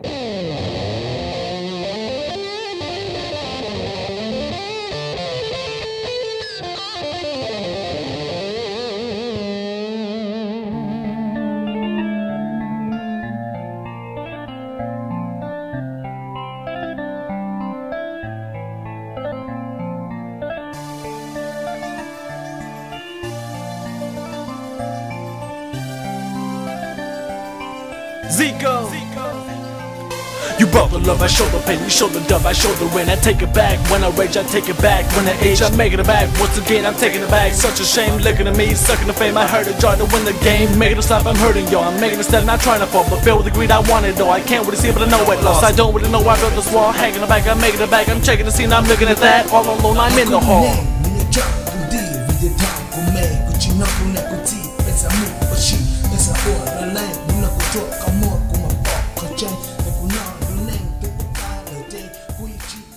ZeeKo. You brought the love, I show the pain, you show the dove, I show the rain. I take it back, when I rage I take it back. When I age I make it back, once again I'm taking it back. Such a shame, looking at me, sucking the fame. I heard it, trying to win the game. Making it stop, I'm hurting y'all. I'm making a step, not trying to fall, but filled with the greed I want it all. I can't really see it, but I know it lost. I don't really know why I built this wall. Hanging the back, I'm making it back. I'm checking the scene, I'm looking at that. All alone, I'm in the hall. Ntxawg